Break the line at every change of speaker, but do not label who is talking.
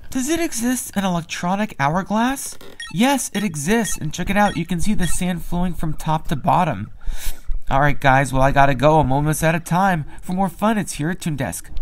Does it exist an electronic hourglass? Yes, it exists, and check it out. You can see the sand flowing from top to bottom. Alright guys, well I gotta go. I'm almost out of time. For more fun, it's here at Toon Desk.